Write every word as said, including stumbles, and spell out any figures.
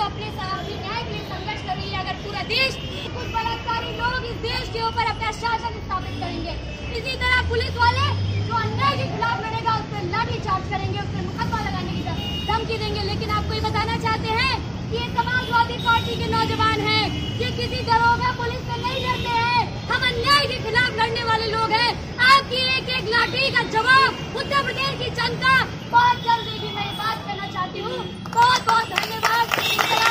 अपने अपने न्याय के लिए संघर्ष कर रही है। अगर पूरा देश, कुछ बलात्कारी लोग इस देश के ऊपर अपना शासन स्थापित करेंगे, इसी तरह पुलिस वाले जो अन्याय के खिलाफ लड़ेगा उस पर लाठी चार्ज करेंगे, उस पर मुकदमा लगाने की धमकी देंगे। लेकिन आपको ये बताना चाहते हैं कि ये समाजवादी पार्टी के नौजवान हैं, ये किसी दरोगा पुलिस से नहीं डरते हैं। हम अन्याय के खिलाफ लड़ने वाले लोग हैं। आपकी एक एक लाठी का जवाब उत्तर प्रदेश की जनता बहुत जल्द देगी। मैं ये बात करना चाहती हूँ। बहुत बहुत धन्यवाद।